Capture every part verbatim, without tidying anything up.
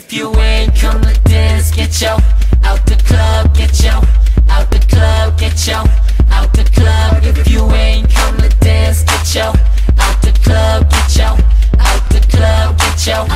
If you ain't come to dance, get yo out the club, get yo out the club, get yo out the club. If you ain't come to dance, get yo out the club, get yo out the club, get yo.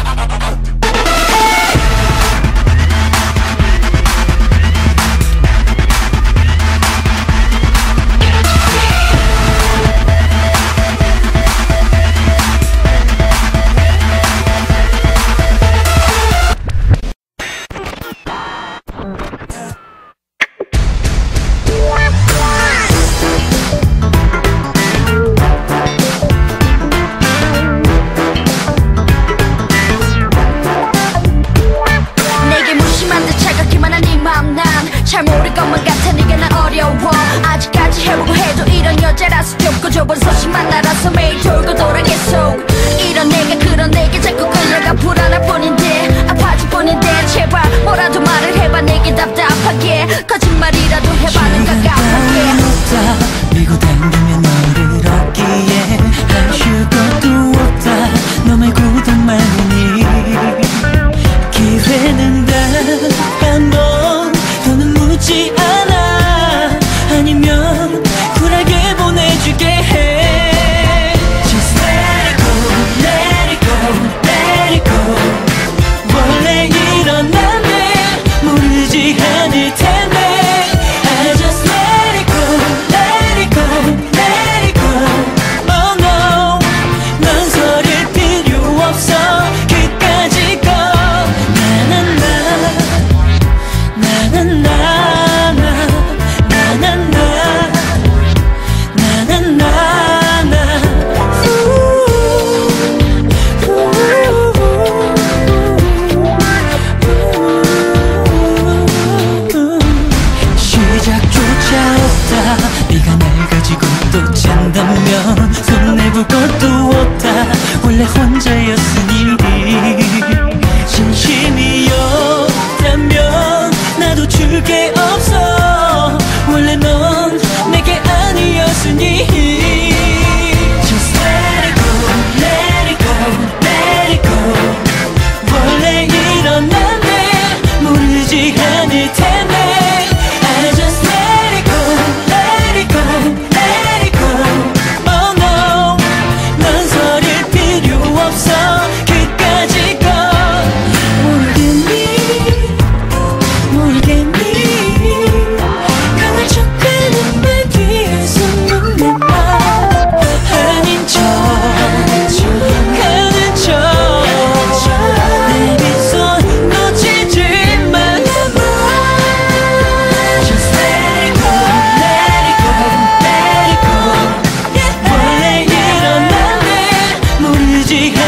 잘 모를 것만 같아 네가 난 어려워. 아직까지 해보고 해도 이런 여자라서 좁고 좁은 소식만 알아서 매일 돌고 돌아 계속. 이런 내가 그런 내게 자꾸 끌려가 불안할 뿐인데 아파질 뿐인데 제발 뭐라도 말을 해봐. 내게 답답하게 거짓말이라도 해봐. 내가 깜빡해 밀고 당기면 너를 얻기에 할 수것도 없다. 너 말고 더 많으니 기회는 단 한 번 더는 묻지 않아. 아니면 쿨하게 보내주게 해. Just let it go, let it go, let it go. 원래 이런 난데 모르지 않을 텐데. I just let it go, let it go, let it go. Oh no, 넌 서릴 필요 없어. 끝까지 go. 네가 날 가지고 또 잔다면 손내볼 것도 없다. 원래 혼자였으니 진심이었다면 나도 줄 게 없어. 원래 넌 내게 아니었으니 Just let it go, let it go, let it go. 원래 이런 난데 모르지 않을 텐데. I just let it go, let it go, let it go. Oh no, 넌 서릴 필요 없어. 끝까지 go. 모르겠니, 모르겠니. 강한 척하는 말 뒤에서 눈에 봐. 아닌 척, 가는 척. 내 빈손 놓치지 마. Just let it go, let it go, let it go. 원래 이런 난데 모르지